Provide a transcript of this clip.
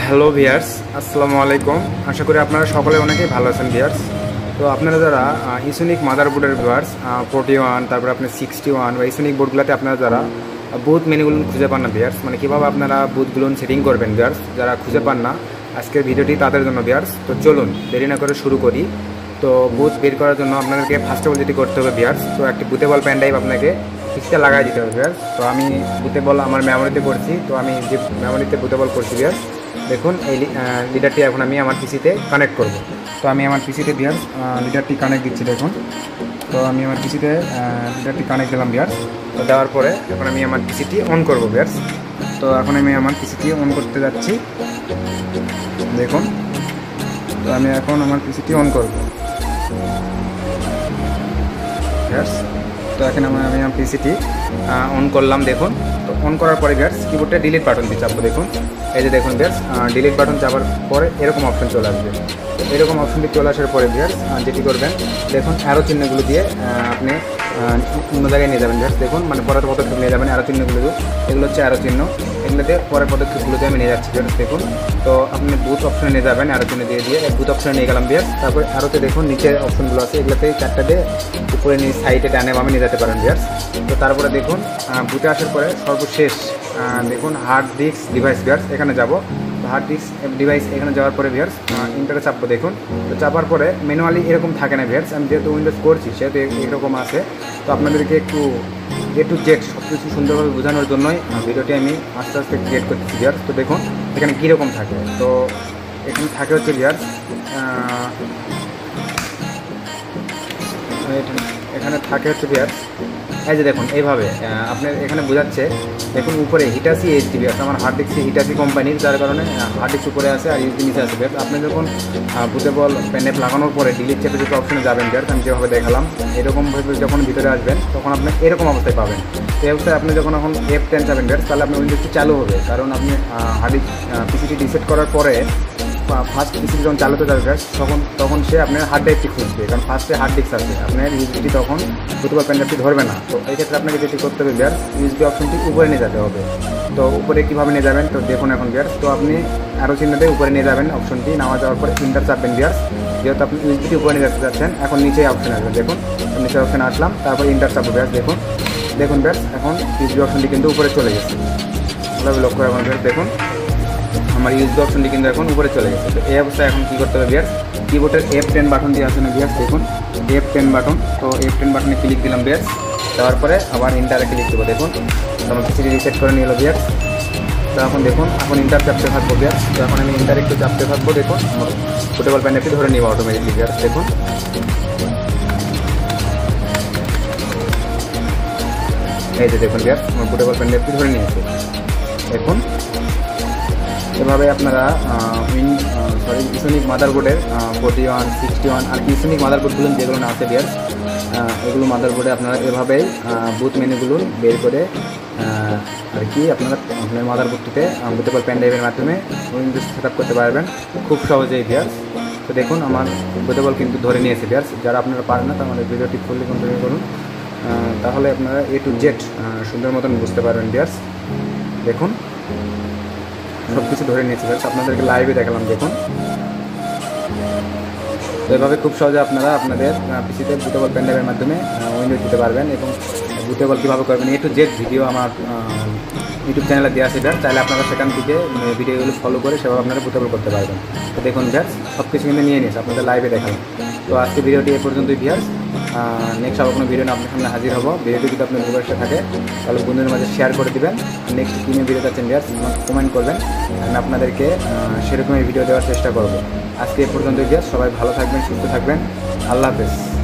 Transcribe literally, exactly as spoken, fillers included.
Hello viewers, আসসালামু আলাইকুম। আশা করি আপনারা সকলে অনেকেই ভালো আছেন ভিয়ার্স। তো আপনারা যারা ইসোনিক মাদারবোর্ডের ভিউয়ার্স ফোর্টি ওয়ান তারপরে আপনার সিক্সটি ওয়ান বা ইসোনিক বোর্ডগুলোতে আপনারা যারা বুথ মেনুগুলো খুঁজে পান না ভিয়ার্স, মানে কীভাবে আপনারা বুথগুলো সেটিং করবেন ভিয়ার্স, যারা খুঁজে পান না, আজকের ভিডিওটি তাদের জন্য ভিয়ার্স। তো চলুন দেরি না করে শুরু করি। তো বুথ বের করার জন্য আপনাদেরকে ফার্স্ট অফ অল যেটি করতে হবে ভিয়ার্স, তো একটি বুথেবল পেন ড্রাইভ আপনাকে পিসিতে লাগাই দিতে হবে ভিয়ার্স। তো আমি বুথেবল আমার মেমোরিতে করছি, তো আমি যে মেমোরিতে বুথেবল করছি ভিয়ার্স, দেখুন এই লিডারটি এখন আমি আমার পিসিতে কানেক্ট করব। তো আমি আমার পিসিতে ভিয়ার্স লিডারটি কানেক্ট দিচ্ছি দেখুন। তো আমি আমার পিসিতে লিডারটি কানেক্ট দিলাম ভিয়ার্স। তো দেওয়ার পরে এখন আমি আমার পিসিটি অন করব ভিয়ার্স। তো এখন আমি আমার পিসিটি অন করতে যাচ্ছি দেখুন। তো আমি এখন আমার পিসিটি অন করব ভিয়ার্স। তো এখন আমি আমি আমার পিসিটি অন করলাম দেখুন। তো অন করার পরে ভিয়ার্স কিবোর্ডে ডিলিট বাটনটি চাপবো দেখুন। এই যে দেখুন ভিয়ার্স, ডিলিট বাটন চাপার পরে এরকম অপশন চলে আসবে। তো এরকম অপশনটি চলে আসার পরে ভিয়ার্স যেটি করবেন দেখুন, অ্যারো চিহ্নগুলো দিয়ে আপনি অন্য জায়গায় নিয়ে যাবেন ভিয়ার্স। দেখুন মানে পরের পদক্ষেপ নিয়ে যাবেন অ্যারো চিহ্নগুলো, এগুলো হচ্ছে অ্যারো চিহ্ন, এগুলোতে পরের পদক্ষেপগুলোতে আমি নিয়ে যাচ্ছি ভিয়ার্স। দেখুন তো আপনি বুথ অপশনে নিয়ে যাবেন অ্যারো চিহ্ন দিয়ে দিয়ে বুথ অপশনে নিয়ে গেলাম ভিয়ার্স। তারপরে অ্যারোতে দেখুন নিচে অপশনগুলো আছে, এগুলোতে চারটা দিয়ে উপরে নিয়ে সাইডে ডানে বামে নিয়ে যেতে পারেন ভিয়ার্স। তো তারপরে দেখুন বুথে আসার পরে সর্বশেষ দেখুন হার্ড ডিস্ক ডিভাইস ভিয়ার্স, এখানে যাব। তো হার্ড ডিস্ক ডিভাইস এখানে যাওয়ার পরে ভিয়ার্স ইন্টারে চাপবো দেখুন। তো চাপার পরে ম্যানুয়ালি এরকম থাকে না ভিয়ার্স, আমি যেহেতু উইন্ডোজ করছি সেহেতু এরকম আছে। তো আপনাদেরকে একটু এ টু জেড সব কিছু সুন্দরভাবে বোঝানোর জন্যই ভিডিওটি আমি আস্তে আস্তে ক্রিয়েট করতেছি ভিয়ার্স। তো দেখুন এখানে কীরকম থাকে। তো এখানে থাকে হচ্ছে ভিয়ার্স, এখানে থাকে হচ্ছে ভিয়ার্স এই যে দেখুন এইভাবে আপনার এখানে বোঝাচ্ছে দেখুন উপরে হিটাসি এইচডি আছে, আমার হার্ড ডিস্ক হিটাসি কোম্পানির, যার কারণে হার্ড ডিস্ক উপরে আছে আর ইউএসবি নিচে আছে ভিয়ার্স। আপনি যখন বুথেবল পেনড্রাইভ লাগানোর পরে ডিলিট চেপে যেতে অপশনে যাবেন ভিয়ার্স, আমি যেভাবে দেখালাম এরকমভাবে যখন ভিতরে আসবেন তখন আপনি এরকম অবস্থায় পাবেন। তো এই অবস্থায় আপনি যখন এখন এফ টেন যাবেন ভিয়ার্স, তাহলে আপনার উইন্ডোজটি চালু হবে, কারণ আপনি হার্ড ডিস্ক পিসিটি রিসেট করার পরে ফার্স্ট পিসিটি যখন চালাতে যাবে ভিয়ার্স, তখন তখন সে আপনার হার্ড ড্রাইভটি খুঁজবে, কারণ ফার্স্টে হার্ড ডিস্ক আছে, আপনার ইউএসবিটি তখন বুথেবল পেনড্রাইভটি ধরবে না। তো এই ক্ষেত্রে আপনাকে যেটি করতে হবে ভিয়ার্স, ইউএসবি অপশনটি উপরে নিয়ে যেতে হবে। তো উপরে কীভাবে নিয়ে যাবেন তো দেখুন এখন ভিয়ার্স। তো আপনি আরও চিহ্নতে উপরে নিয়ে যাবেন অপশনটি, নেওয়া যাওয়ার পরে ইন্টার চাপবেন ভিয়ার্স। যেহেতু আপনি ইউএসবিটি উপরে নিয়ে যেতে যাচ্ছেন, এখন নিচে অপশন আসবেন দেখুন। তো নিচে অপশনে আসলাম, তারপর ইন্টার চাপবো ভিয়ার্স। দেখুন দেখুন ভিয়ার্স এখন ইউএসবি অপশনটি কিন্তু উপরে চলে গেছে, ভালোভাবে লক্ষ্য রাখুন ভিয়ার্স। দেখুন আমার ইউএসবি অপশনটি কিন্তু এখন উপরে চলে গেছে। তো এই অবস্থায় এখন কী করতে হবে ভিয়ার্স, কিবোর্ডের এফ টেন বাটন দিয়ে আছে না ভিয়ার্স, দেখুন এফ টেন বাটন। তো এফ টেন বাটনে ক্লিক দিলাম ভিয়ার্স, দেওয়ার পরে আবার ইন্টারে ক্লিক দেবো দেখুন। তো আমার পিসিটি রিসেট করে নিল ভিয়ার্স। তো এখন দেখুন এখন ইন্টার চাপতে থাকবো ভিয়ার্স। তো এখন আমি ইন্টার একটু চাপতে থাকবো দেখুন, আমার বুথেবল পেনড্রাইভটি ধরে নিব অটোমেটিকলি ভিয়ার্স। দেখুন এই যে দেখুন ভিয়ার্স আমার বুথেবল পেনড্রাইভটি ধরে নিয়েছে। দেখুন এভাবে আপনারা উইন সরি ইসোনিক মাদারবোর্ডের ফোর্টি ওয়ান সিক্সটি ওয়ান আর কি ইসোনিক মাদারবোর্ডগুলো যেগুলো না আছে ভিয়ার্স, এগুলো মাদারবোর্ডে আপনারা এভাবেই বুথ মেনুগুলো বের করে আর কি আপনারা আপনার মাদারবোর্ডটিতে বুথেবল পেন ড্রাইভের মাধ্যমে উইন্ডোজ সেট আপ করতে পারবেন খুব সহজেই ভিয়ার্স। তো দেখুন আমার বুথেবল কিন্তু ধরে নিয়েছে ভিয়ার্স। যারা আপনারা পারেন না তাহলে ভিডিওটি ফুললি কন্টিনিউ করুন, তাহলে আপনারা এ টু জেড সুন্দর মতন বুঝতে পারবেন ভিয়ার্স। দেখুন সব কিছু ধরে নিয়েছি ভিয়ার্স, আপনাদেরকে লাইভে দেখালাম দেখুন। তো এভাবে খুব সহজে আপনারা আপনাদের পিসিতে বুথেবল পেন ড্রাইভের মাধ্যমে উইন্ডোজ দিতে পারবেন এবং বুথেবল কীভাবে করবেন এ টু জেড ভিডিও আমার ইউটিউব চ্যানেলে দেওয়া আছে ভিয়ার্স, চাইলে আপনারা সেখান থেকে ভিডিওগুলো ফলো করে সেভাবে আপনারা বুথেবল করতে পারবেন। তো দেখুন ভিয়ার্স সব কিছু কিন্তু নিয়ে নিয়েছে, আপনাদের লাইভে দেখালাম। তো আজকে ভিডিওটি এ পর্যন্তই ভিয়ার্স। নেক্সট আবার কোনো ভিডিও নিয়ে আপনার সামনে হাজির হবো। ভিডিওটি যদি আপনার উপকার থাকে তাহলে বন্ধুদের মাঝে শেয়ার করে দেবেন। নেক্সট কী নিয়ে ভিডিও চাচ্ছেন ভিয়ার্স কমেন্ট করবেন, আমি আপনাদেরকে সেরকমই ভিডিও দেওয়ার চেষ্টা করব। আজকে এ পর্যন্তই ভিয়ার্স, সবাই ভালো থাকবেন, সুস্থ থাকবেন, আল্লাহ হাফেজ।